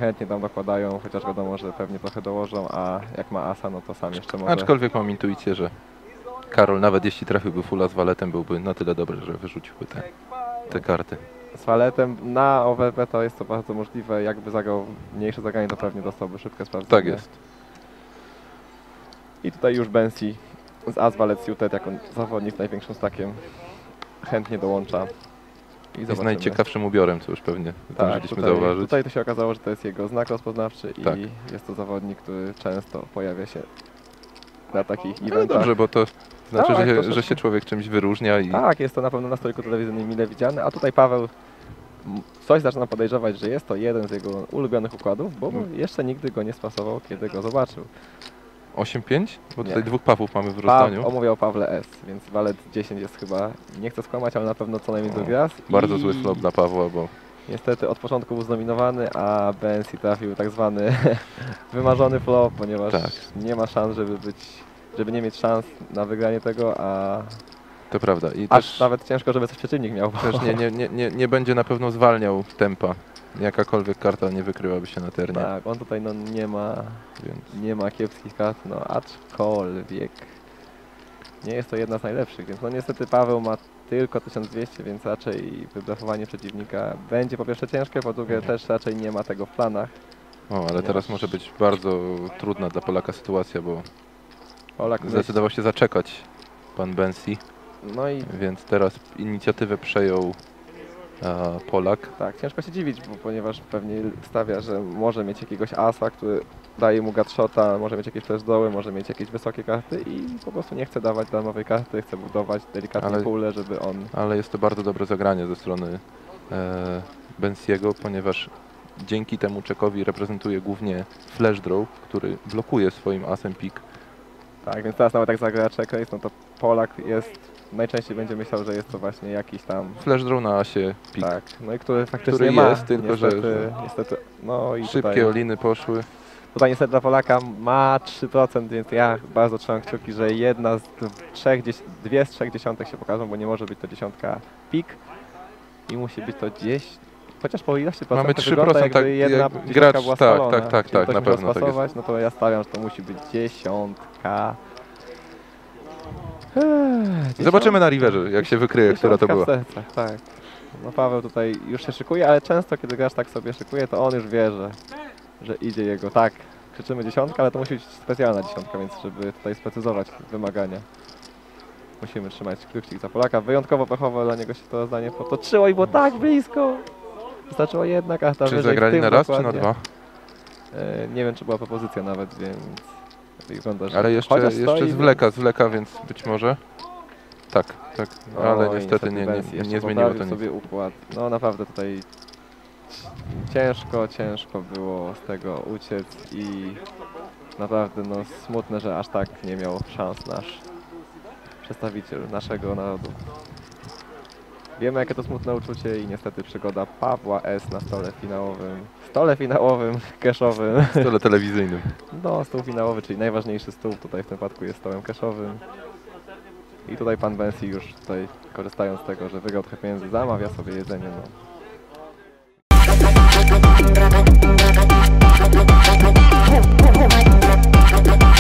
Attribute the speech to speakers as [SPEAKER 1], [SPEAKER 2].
[SPEAKER 1] chętnie tam dokładają, chociaż wiadomo, że pewnie trochę dołożą, a jak ma asa, no to sam jeszcze może...
[SPEAKER 2] Aczkolwiek mam intuicję, że Karol, nawet jeśli trafiłby fulla z waletem, byłby na tyle dobry, że wyrzuciłby te karty.
[SPEAKER 1] Z waletem na OWP to jest to bardzo możliwe, jakby zagrał mniejsze zagranie, to pewnie dostałby szybkie sprawdzenie.
[SPEAKER 2] Tak jest.
[SPEAKER 1] I tutaj już Bensi z as walet suited jako zawodnik z największym stakiem chętnie dołącza. I
[SPEAKER 2] Jest
[SPEAKER 1] zobaczymy.
[SPEAKER 2] najciekawszym ubiorem, co już pewnie zdążyliśmy
[SPEAKER 1] tutaj,
[SPEAKER 2] zauważyć.
[SPEAKER 1] Tutaj to się okazało, że to jest jego znak rozpoznawczy
[SPEAKER 2] Tak.
[SPEAKER 1] i jest to zawodnik, który często pojawia się na takich
[SPEAKER 2] No
[SPEAKER 1] eventach.
[SPEAKER 2] dobrze, bo to znaczy,
[SPEAKER 1] Tak,
[SPEAKER 2] że się człowiek czymś wyróżnia i
[SPEAKER 1] Tak, jest to na pewno na stoliku telewizyjnym mile widziane, a tutaj Paweł coś zaczyna podejrzewać, że jest to jeden z jego ulubionych układów, bo jeszcze nigdy go nie spasował, kiedy go zobaczył.
[SPEAKER 2] 8-5? Bo
[SPEAKER 1] Nie.
[SPEAKER 2] tutaj dwóch pawów mamy w rozdaniu.
[SPEAKER 1] Mówię o Pawle S, więc walet 10 jest chyba, nie chcę skłamać, ale na pewno co najmniej drugi raz.
[SPEAKER 2] Bardzo
[SPEAKER 1] I
[SPEAKER 2] zły flop dla Pawła, bo
[SPEAKER 1] niestety od początku był znominowany, a Bensi trafił tak zwany wymarzony flop, ponieważ
[SPEAKER 2] Tak.
[SPEAKER 1] nie ma szans, żeby nie mieć szans na wygranie tego, a
[SPEAKER 2] to prawda. I
[SPEAKER 1] aż
[SPEAKER 2] też,
[SPEAKER 1] nawet ciężko, żeby coś przeciwnik miał.
[SPEAKER 2] też nie będzie na pewno zwalniał tempa. Jakakolwiek karta nie wykryłaby się na ternie.
[SPEAKER 1] Tak, on tutaj no,
[SPEAKER 2] Więc
[SPEAKER 1] nie ma kiepskich kart, no aczkolwiek nie jest to jedna z najlepszych, więc no niestety Paweł ma tylko 1200, więc raczej wyblefowanie przeciwnika będzie po pierwsze ciężkie, po drugie też raczej nie ma tego w planach.
[SPEAKER 2] ale teraz może być bardzo trudna dla Polaka sytuacja, bo
[SPEAKER 1] Polak
[SPEAKER 2] zdecydował się zaczekać pan Bensi,
[SPEAKER 1] No i
[SPEAKER 2] więc teraz inicjatywę przejął Polak.
[SPEAKER 1] tak, ciężko się dziwić, ponieważ pewnie stawia, że może mieć jakiegoś asa, który daje mu gutshota, może mieć jakieś flash doły, może mieć jakieś wysokie karty i po prostu nie chce dawać darmowej karty, chce budować delikatnie pulę, żeby on...
[SPEAKER 2] Ale jest to bardzo dobre zagranie ze strony Bensiego, ponieważ dzięki temu czekowi reprezentuje głównie flash draw, który blokuje swoim asem pik.
[SPEAKER 1] Tak, więc teraz nawet jak zagra check race, no to Polak najczęściej będzie myślał, że jest to właśnie jakiś tam...
[SPEAKER 2] Flash draw na asie pik.
[SPEAKER 1] Tak, no i który faktycznie
[SPEAKER 2] Który
[SPEAKER 1] ma.
[SPEAKER 2] jest, tylko
[SPEAKER 1] niestety, no i
[SPEAKER 2] szybkie
[SPEAKER 1] tutaj,
[SPEAKER 2] oliny poszły.
[SPEAKER 1] tutaj niestety dla Polaka ma 3%, więc ja bardzo trzymam kciuki, że dwie z 3 dziesiątek się pokażą, bo nie może być to dziesiątka pik i musi być to gdzieś, chociaż po ilości procent
[SPEAKER 2] Mamy
[SPEAKER 1] to
[SPEAKER 2] 3%,
[SPEAKER 1] wygląda, jakby
[SPEAKER 2] tak,
[SPEAKER 1] jedna
[SPEAKER 2] jak
[SPEAKER 1] dziesiątka
[SPEAKER 2] gracz,
[SPEAKER 1] była
[SPEAKER 2] tak,
[SPEAKER 1] spalona.
[SPEAKER 2] tak,
[SPEAKER 1] Czyli ktoś
[SPEAKER 2] na
[SPEAKER 1] musiał
[SPEAKER 2] pewno tak jest.
[SPEAKER 1] spasować, no to ja stawiam, że to musi być dziesiątka.
[SPEAKER 2] Zobaczymy na riverze, jak się wykryje, która to była.
[SPEAKER 1] W sercach, tak. No Paweł tutaj już się szykuje, ale często kiedy gracz tak sobie szykuje, to on już wie, że idzie jego. Tak, krzyczymy dziesiątka, ale to musi być specjalna dziesiątka, więc żeby tutaj sprecyzować wymagania. Musimy trzymać kciuki za Polaka. Wyjątkowo pechowo dla niego się to zdanie potoczyło i było tak blisko. Wystarczyła jedna karta.
[SPEAKER 2] Czy zagrali na raz, czy na dwa?
[SPEAKER 1] Nie wiem, czy była propozycja nawet, więc wygląda, że...
[SPEAKER 2] Ale jeszcze zwleka, więc być może. Tak, ale
[SPEAKER 1] Oj,
[SPEAKER 2] niestety nie zmieniło to nic.
[SPEAKER 1] sobie układ. No naprawdę tutaj ciężko było z tego uciec i naprawdę no smutne, że aż tak nie miał szans nasz przedstawiciel naszego narodu. Wiemy, jakie to smutne uczucie i niestety przygoda Pawła S. na stole finałowym, cashowym.
[SPEAKER 2] Stole telewizyjnym.
[SPEAKER 1] No, stół finałowy, czyli najważniejszy stół tutaj w tym wypadku jest stołem cashowym. I tutaj pan Bensi już tutaj, korzystając z tego, że wygrał trochę pieniędzy, zamawia sobie jedzenie. No.